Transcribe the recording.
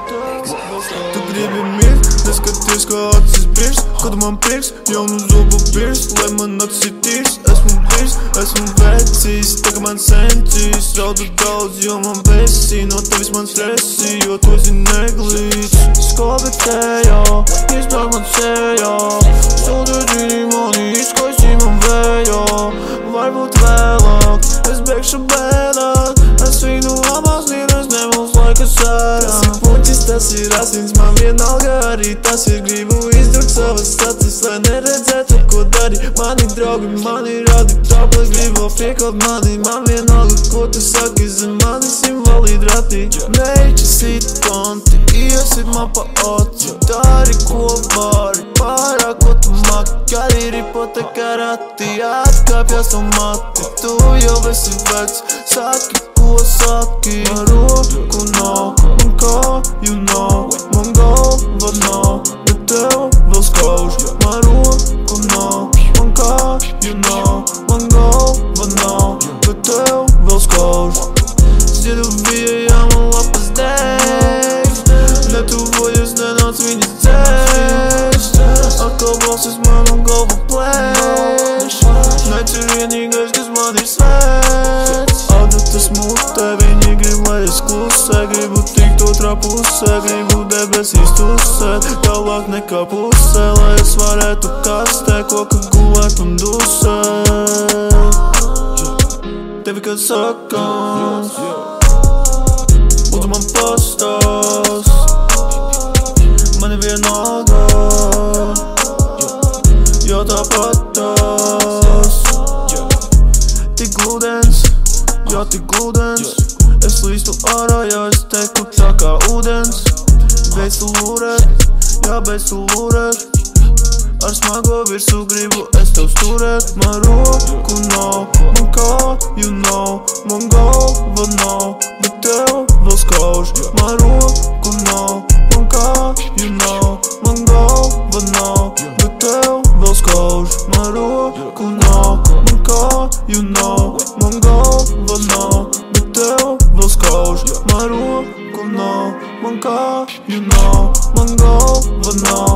Tu gribi mirt, neskaties kā acis birs. Kad man prieks, jaunu zobu birs. Lai man acis tīrs, esmu birs, esmu vecīs. Tagad man senčīs, raudu daudz, jo man besī. No tevis man stresī, jo tu esi neglīts. Skobetējo, izbrauc man sejā. Sūdu džini mani, izkaisī man vējo. Varbūt vēlāk, es beigšu bēdāt. Es viņu labās nīras nebūs laika sērā. Tas ir puķis, tas ir asins, man vienalga arī tas ir. Gribu izdurt savas acis, lai neredzētu, ko dari. Mani draugi, mani radi, tāpēc gribu piekalt mani. Man vienalga, ko tu saki, zem manis invalīd ratī. Meiķis it konti, iesit man pa oci. Dari, ko vari, pārāk, ko tu maki. Arī ripotekā ratī, atkāpjas un mati. Tu jau esi vecs, saki, ko saki. Man roku nav, man kāju nav. Man galva nav, bet tev vēl skauž. Man roku nav, man kāju nav. Man galva nav, bet tev vēl skauž. Ziedu bija man lapas dēļ. Netuvojas, nenāc viņas ceļš. Atkal balsis man un galva plēš. Nec ir vienīgais, kas man ir svets. Adatas mutē, viņi grib, lai es klusē. Gribu tikt otrā pusē, gribu debesīs tusēt. Tālāk nekā pusē, lai es varētu kastē. Koka gulēt un dusēt. Tevi kad sakās, lūdzu man pastāst. Man ir vienalga, jo tāpat tās. Tik gludens, jo tik gludens. Es līstu ārā, ja es teku tā kā ūdens. Beidz tu lūrēt, jā beidz tu lūrēt. Ar smago virsu gribu es tev sturēt. Man roku nav, man kāju nav. Man galva nav, bet tev vēl skauž. Man roku nav, man kāju nav. Man galva nav, bet tev vēl skauž. Man roku nav, man kāju nav. Man galva nav, bet tev vēl skauž. Man roku nav, man kāju nav. Man galva nav.